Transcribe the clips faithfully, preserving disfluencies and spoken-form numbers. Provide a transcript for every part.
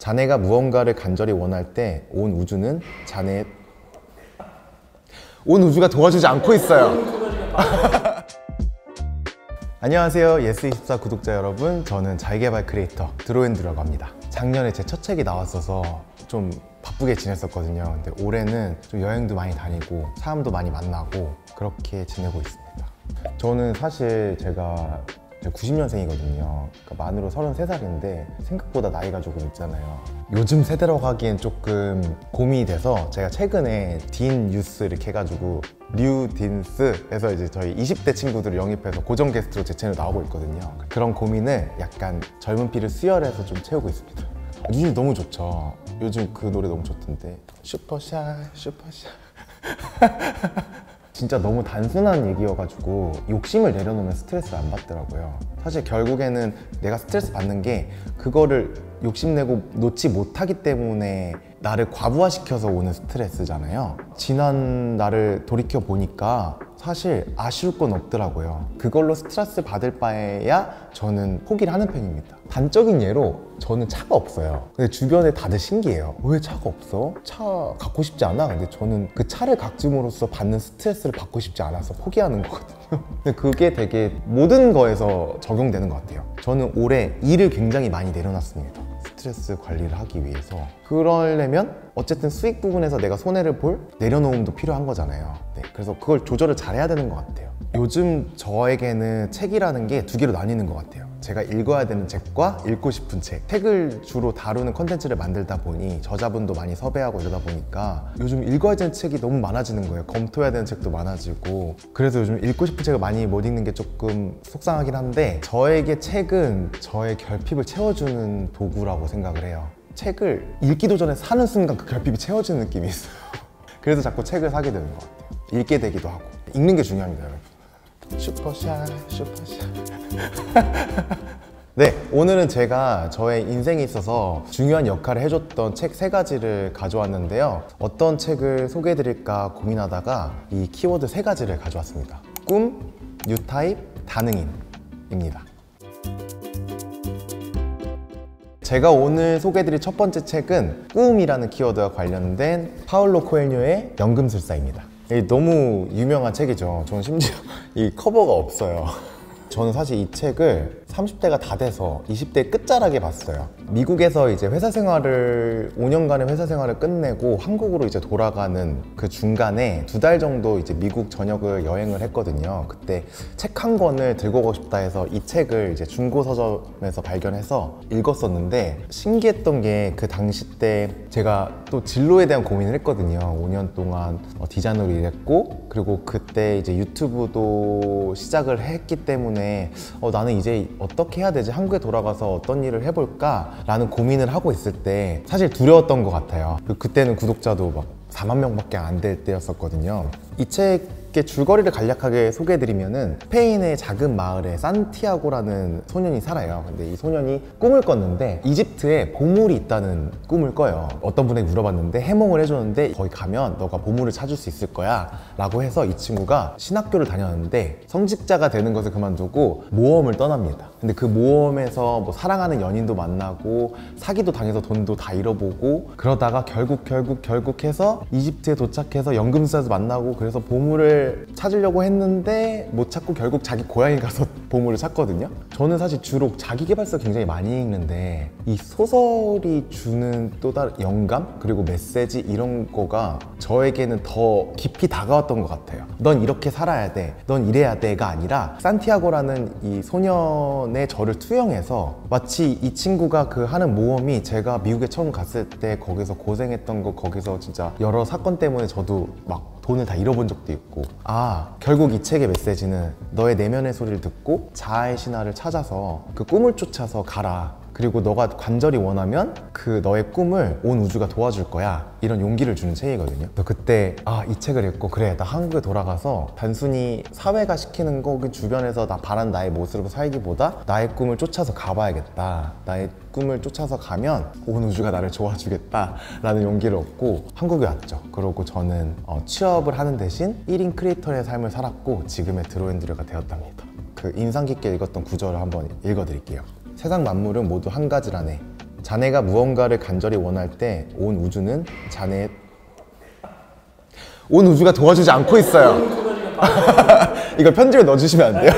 자네가 무언가를 간절히 원할 때 온 우주는 자네의 온 우주가 도와주지 않고 있어요. 안녕하세요, 예스이십사 구독자 여러분. 저는 자기개발 크리에이터 드로앤드라고 합니다. 작년에 제 첫 책이 나왔어서 좀 바쁘게 지냈었거든요. 근데 올해는 좀 여행도 많이 다니고 사람도 많이 만나고 그렇게 지내고 있습니다. 저는 사실 제가 구십 년생이거든요. 그러니까 만으로 서른세 살인데 생각보다 나이가 조금 있잖아요. 요즘 세대라고 하기엔 조금 고민이 돼서 제가 최근에 딘 유스 이렇게 해가지고 류 딘스 해서 이제 저희 이십 대 친구들을 영입해서 고정 게스트로 제 채널 나오고 있거든요. 그런 고민을 약간 젊은 피를 수혈해서 좀 채우고 있습니다. 요즘 너무 좋죠. 요즘 그 노래 너무 좋던데 슈퍼샤 슈퍼샤 진짜 너무 단순한 얘기여가지고 욕심을 내려놓으면 스트레스를 안 받더라고요. 사실 결국에는 내가 스트레스 받는 게 그거를 욕심내고 놓지 못하기 때문에 나를 과부하시켜서 오는 스트레스잖아요. 지난 나를 돌이켜 보니까 사실 아쉬울 건 없더라고요. 그걸로 스트레스 받을 바에야 저는 포기를 하는 편입니다. 단적인 예로 저는 차가 없어요. 근데 주변에 다들 신기해요. 왜 차가 없어? 차 갖고 싶지 않아? 근데 저는 그 차를 갖줌으로써 받는 스트레스를 받고 싶지 않아서 포기하는 거거든요. 근데 그게 되게 모든 거에서 적용되는 것 같아요. 저는 올해 일을 굉장히 많이 내려놨습니다. 스트레스 관리를 하기 위해서. 그러려면 어쨌든 수익 부분에서 내가 손해를 볼 내려놓음도 필요한 거잖아요. 네, 그래서 그걸 조절을 잘 해야 되는 것 같아요. 요즘 저에게는 책이라는 게 두 개로 나뉘는 것 같아요. 제가 읽어야 되는 책과 읽고 싶은 책. 책을 주로 다루는 컨텐츠를 만들다 보니 저자분도 많이 섭외하고 이러다 보니까 요즘 읽어야 되는 책이 너무 많아지는 거예요. 검토해야 되는 책도 많아지고. 그래서 요즘 읽고 싶은 책을 많이 못 읽는 게 조금 속상하긴 한데 저에게 책은 저의 결핍을 채워주는 도구라고 생각을 해요. 책을 읽기도 전에 사는 순간 그 결핍이 채워지는 느낌이 있어요. 그래서 자꾸 책을 사게 되는 것 같아요. 읽게 되기도 하고. 읽는 게 중요합니다, 여러분. 슈퍼샷 슈퍼샷 네, 오늘은 제가 저의 인생에 있어서 중요한 역할을 해줬던 책 세 가지를 가져왔는데요. 어떤 책을 소개해드릴까 고민하다가 이 키워드 세 가지를 가져왔습니다. 꿈, 뉴타입, 다능인입니다. 제가 오늘 소개해드릴 첫 번째 책은 꿈이라는 키워드와 관련된 파울로 코엘료의 연금술사입니다. 너무 유명한 책이죠. 저는 심지어 이 커버가 없어요. 저는 사실 이 책을 삼십 대가 다 돼서 이십 대 끝자락에 봤어요. 미국에서 이제 회사 생활을 오 년간의 회사 생활을 끝내고 한국으로 이제 돌아가는 그 중간에 두 달 정도 이제 미국 전역을 여행을 했거든요. 그때 책 한 권을 들고 가고 싶다 해서 이 책을 이제 중고 서점에서 발견해서 읽었었는데 신기했던 게 그 당시 때 제가 또 진로에 대한 고민을 했거든요. 오 년 동안 디자이너로 일했고 그리고 그때 이제 유튜브도 시작을 했기 때문에 어, 나는 이제 어떻게 해야 되지? 한국에 돌아가서 어떤 일을 해볼까? 라는 고민을 하고 있을 때 사실 두려웠던 것 같아요. 그때는 구독자도 막 사만 명밖에 안 될 때였었거든요. 이 책의 줄거리를 간략하게 소개해드리면은 스페인의 작은 마을에 산티아고라는 소년이 살아요. 근데 이 소년이 꿈을 꿨는데 이집트에 보물이 있다는 꿈을 꿔요. 어떤 분에게 물어봤는데 해몽을 해줬는데 거기 가면 너가 보물을 찾을 수 있을 거야 라고 해서 이 친구가 신학교를 다녔는데 성직자가 되는 것을 그만두고 모험을 떠납니다. 근데 그 모험에서 뭐 사랑하는 연인도 만나고 사기도 당해서 돈도 다 잃어보고 그러다가 결국 결국 결국 해서 이집트에 도착해서 연금술사에서 만나고 그래서 보물을 찾으려고 했는데 못 찾고 결국 자기 고향에 가서 보물을 찾거든요. 저는 사실 주로 자기계발서 굉장히 많이 읽는데 이 소설이 주는 또 다른 영감 그리고 메시지 이런 거가 저에게는 더 깊이 다가왔던 것 같아요. 넌 이렇게 살아야 돼, 넌 이래야 돼가 아니라 산티아고라는 이 소년의 저를 투영해서 마치 이 친구가 그 하는 모험이 제가 미국에 처음 갔을 때 거기서 고생했던 거 거기서 진짜 여러 사건 때문에 저도 막 돈을 다 잃어본 적도 있고 아 결국 이 책의 메시지는 너의 내면의 소리를 듣고 자아의 신화를 찾아서 그 꿈을 쫓아서 가라. 그리고 너가 간절히 원하면 그 너의 꿈을 온 우주가 도와줄 거야. 이런 용기를 주는 책이거든요. 그래서 그때 아, 이 책을 읽고 그래 나 한국에 돌아가서 단순히 사회가 시키는 거 그 주변에서 나 바란 나의 모습으로 살기보다 나의 꿈을 쫓아서 가봐야겠다. 나의 꿈을 쫓아서 가면 온 우주가 나를 도와주겠다 라는 용기를 얻고 한국에 왔죠. 그러고 저는 어, 취업을 하는 대신 일 인 크리에이터의 삶을 살았고 지금의 드로앤드루가 되었답니다. 그 인상 깊게 읽었던 구절을 한번 읽어드릴게요. 세상 만물은 모두 한 가지라네. 자네가 무언가를 간절히 원할 때 온 우주는 자네의 온 우주가 도와주지 않고 있어요. 이걸 편집에 넣어주시면 안 돼요?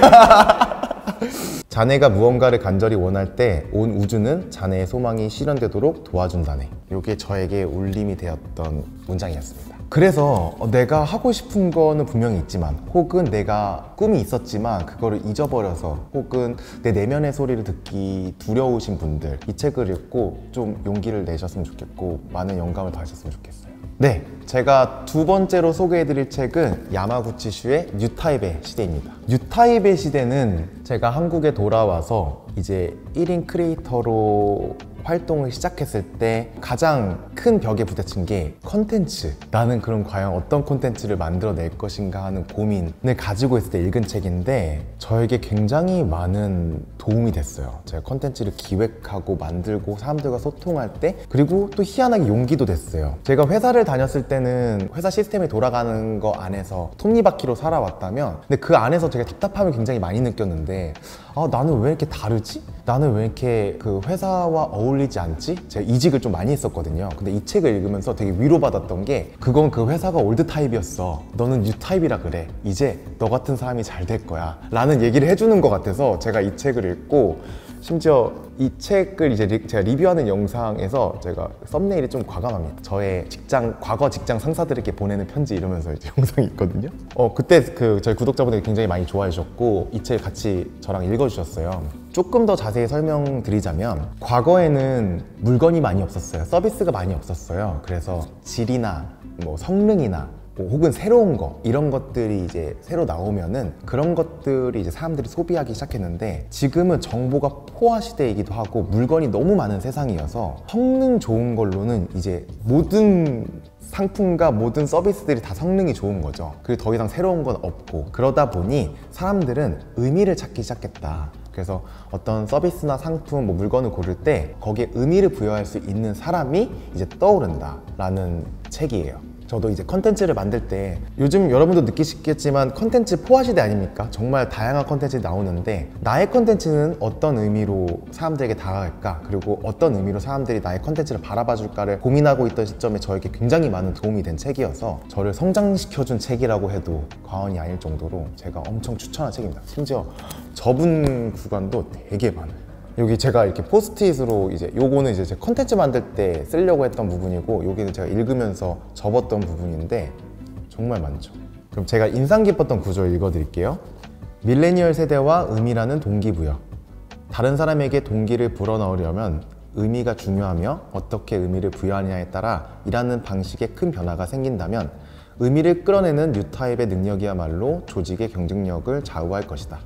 자네가 무언가를 간절히 원할 때 온 우주는 자네의 소망이 실현되도록 도와준다네. 이게 저에게 울림이 되었던 문장이었습니다. 그래서 내가 하고 싶은 거는 분명히 있지만, 혹은 내가 꿈이 있었지만 그거를 잊어버려서, 혹은 내 내면의 소리를 듣기 두려우신 분들, 이 책을 읽고 좀 용기를 내셨으면 좋겠고 많은 영감을 받으셨으면 좋겠어요. 네, 제가 두 번째로 소개해드릴 책은 야마구치 슈의 뉴타입의 시대입니다. 뉴타입의 시대는 제가 한국에 돌아와서 이제 일 인 크리에이터로 활동을 시작했을 때 가장 큰 벽에 부딪힌 게 컨텐츠, 나는 그럼 과연 어떤 컨텐츠를 만들어낼 것인가 하는 고민을 가지고 있을 때 읽은 책인데, 저에게 굉장히 많은 도움이 됐어요. 제가 컨텐츠를 기획하고 만들고 사람들과 소통할 때, 그리고 또 희한하게 용기도 됐어요. 제가 회사를 다녔을 때는 회사 시스템이 돌아가는 거 안에서 톱니바퀴로 살아왔다면, 근데 그 안에서 제가 답답함을 굉장히 많이 느꼈는데, 아, 나는 왜 이렇게 다르지? 나는 왜 이렇게 그 회사와 어울리지 않지? 제가 이직을 좀 많이 했었거든요. 근데 이 책을 읽으면서 되게 위로받았던 게, 그건 그 회사가 올드 타입이었어, 너는 뉴 타입이라 그래, 이제 너 같은 사람이 잘 될 거야 라는 얘기를 해주는 것 같아서 제가 이 책을 읽고, 심지어 이 책을 이제 리, 제가 리뷰하는 영상에서 제가 썸네일이 좀 과감합니다. 저의 직장, 과거 직장 상사들에게 보내는 편지 이러면서 이제 영상이 있거든요. 어, 그때 그 저희 구독자분들이 굉장히 많이 좋아해 주셨고 이 책 같이 저랑 읽어주셨어요. 조금 더 자세히 설명드리자면, 과거에는 물건이 많이 없었어요. 서비스가 많이 없었어요. 그래서 질이나 뭐 성능이나 뭐 혹은 새로운 거, 이런 것들이 이제 새로 나오면은 그런 것들이 이제 사람들이 소비하기 시작했는데, 지금은 정보가 포화 시대이기도 하고 물건이 너무 많은 세상이어서 성능 좋은 걸로는 이제 모든 상품과 모든 서비스들이 다 성능이 좋은 거죠. 그리고 더 이상 새로운 건 없고, 그러다 보니 사람들은 의미를 찾기 시작했다. 그래서 어떤 서비스나 상품, 뭐 물건을 고를 때 거기에 의미를 부여할 수 있는 사람이 이제 떠오른다 라는 책이에요. 저도 이제 컨텐츠를 만들 때, 요즘 여러분도 느끼시겠지만 컨텐츠 포화 시대 아닙니까? 정말 다양한 컨텐츠 나오는데, 나의 컨텐츠는 어떤 의미로 사람들에게 다가갈까, 그리고 어떤 의미로 사람들이 나의 컨텐츠를 바라봐 줄까를 고민하고 있던 시점에 저에게 굉장히 많은 도움이 된 책이어서, 저를 성장시켜준 책이라고 해도 과언이 아닐 정도로 제가 엄청 추천한 책입니다. 심지어 접은 구간도 되게 많아요. 여기 제가 이렇게 포스트잇으로, 이제 요거는 이제 제 컨텐츠 만들 때 쓰려고 했던 부분이고, 여기는 제가 읽으면서 접었던 부분인데 정말 많죠. 그럼 제가 인상 깊었던 구절 읽어드릴게요. 밀레니얼 세대와 의미라는 동기부여. 다른 사람에게 동기를 불어넣으려면 의미가 중요하며, 어떻게 의미를 부여하느냐에 따라 일하는 방식에 큰 변화가 생긴다면 의미를 끌어내는 뉴타입의 능력이야말로 조직의 경쟁력을 좌우할 것이다.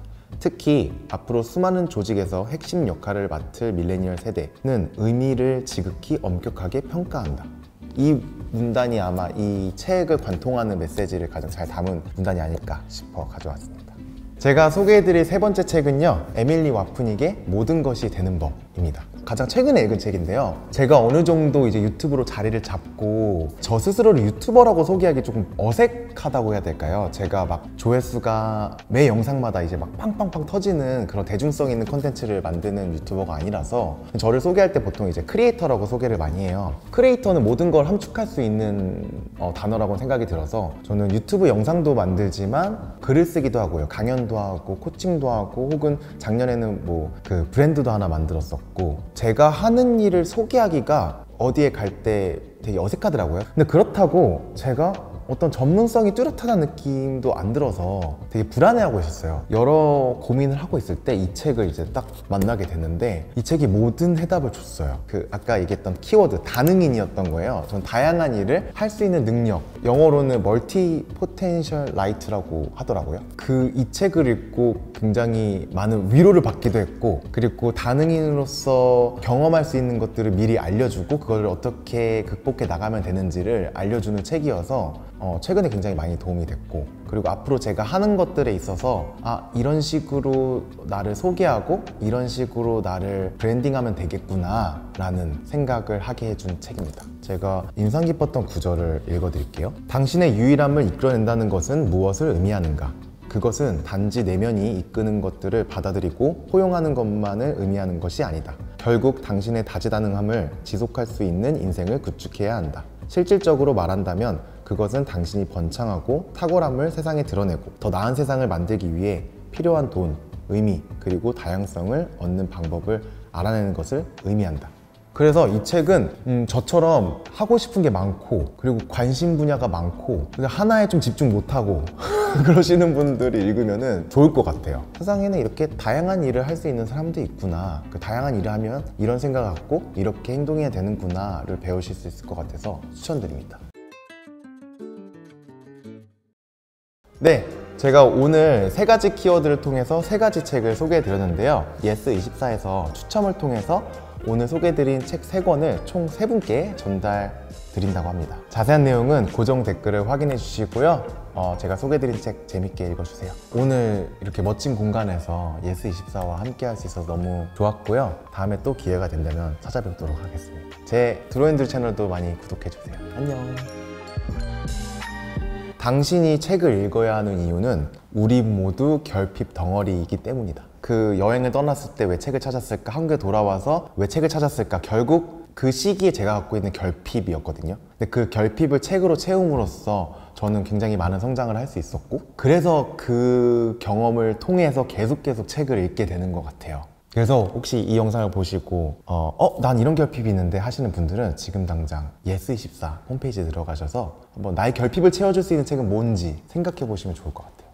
특히 앞으로 수많은 조직에서 핵심 역할을 맡을 밀레니얼 세대는 의미를 지극히 엄격하게 평가한다. 이 문단이 아마 이 책을 관통하는 메시지를 가장 잘 담은 문단이 아닐까 싶어 가져왔습니다. 제가 소개해드릴 세 번째 책은요, 에밀리 와프닉의 모든 것이 되는 법입니다. 가장 최근에 읽은 책인데요, 제가 어느 정도 이제 유튜브로 자리를 잡고 저 스스로를 유튜버라고 소개하기 조금 어색하다고 해야 될까요? 제가 막 조회수가 매 영상마다 이제 막 팡팡팡 터지는 그런 대중성 있는 콘텐츠를 만드는 유튜버가 아니라서, 저를 소개할 때 보통 이제 크리에이터라고 소개를 많이 해요. 크리에이터는 모든 걸 함축할 수 있는 어, 단어라고 생각이 들어서, 저는 유튜브 영상도 만들지만 글을 쓰기도 하고요, 강연도 하고 코칭도 하고, 혹은 작년에는 뭐 그 브랜드도 하나 만들었었고, 제가 하는 일을 소개하기가 어디에 갈 때 되게 어색하더라고요. 근데 그렇다고 제가 어떤 전문성이 뚜렷하다는 느낌도 안 들어서 되게 불안해하고 있었어요. 여러 고민을 하고 있을 때 이 책을 이제 딱 만나게 됐는데, 이 책이 모든 해답을 줬어요. 그 아까 얘기했던 키워드, 다능인이었던 거예요. 전 다양한 일을 할 수 있는 능력, 영어로는 멀티 포텐셜 라이트라고 하더라고요. 그 이 책을 읽고 굉장히 많은 위로를 받기도 했고, 그리고 다능인으로서 경험할 수 있는 것들을 미리 알려주고 그걸 어떻게 극복해 나가면 되는지를 알려주는 책이어서 어, 최근에 굉장히 많이 도움이 됐고, 그리고 앞으로 제가 하는 것들에 있어서 아, 이런 식으로 나를 소개하고 이런 식으로 나를 브랜딩하면 되겠구나 라는 생각을 하게 해준 책입니다. 제가 인상 깊었던 구절을 읽어드릴게요. 당신의 유일함을 이끌어낸다는 것은 무엇을 의미하는가? 그것은 단지 내면이 이끄는 것들을 받아들이고 포용하는 것만을 의미하는 것이 아니다. 결국 당신의 다재다능함을 지속할 수 있는 인생을 구축해야 한다. 실질적으로 말한다면 그것은 당신이 번창하고 탁월함을 세상에 드러내고 더 나은 세상을 만들기 위해 필요한 돈, 의미, 그리고 다양성을 얻는 방법을 알아내는 것을 의미한다. 그래서 이 책은 음, 저처럼 하고 싶은 게 많고 그리고 관심 분야가 많고 하나에 좀 집중 못하고 그러시는 분들이 읽으면 좋을 것 같아요. 세상에는 이렇게 다양한 일을 할 수 있는 사람도 있구나, 그 다양한 일을 하면 이런 생각을 갖고 이렇게 행동해야 되는구나를 배우실 수 있을 것 같아서 추천드립니다. 네, 제가 오늘 세 가지 키워드를 통해서 세 가지 책을 소개해 드렸는데요. 예스 이십사에서 추첨을 통해서 오늘 소개해드린 책 세 권을 총 세 분께 전달 드린다고 합니다. 자세한 내용은 고정 댓글을 확인해 주시고요. 어, 제가 소개해드린 책 재밌게 읽어주세요. 오늘 이렇게 멋진 공간에서 예스 이십사와 함께 할 수 있어서 너무 좋았고요. 다음에 또 기회가 된다면 찾아뵙도록 하겠습니다. 제 드로앤드 채널도 많이 구독해 주세요. 안녕. 당신이 책을 읽어야 하는 이유는 우리 모두 결핍 덩어리이기 때문이다. 그 여행을 떠났을 때 왜 책을 찾았을까? 한국에 돌아와서 왜 책을 찾았을까? 결국 그 시기에 제가 갖고 있는 결핍이었거든요. 근데 그 결핍을 책으로 채움으로써 저는 굉장히 많은 성장을 할 수 있었고, 그래서 그 경험을 통해서 계속 계속 책을 읽게 되는 것 같아요. 그래서 혹시 이 영상을 보시고 어, 어? 난 이런 결핍이 있는데 하시는 분들은 지금 당장 예스 이십사 홈페이지에 들어가셔서 한번 나의 결핍을 채워줄 수 있는 책은 뭔지 생각해 보시면 좋을 것 같아요.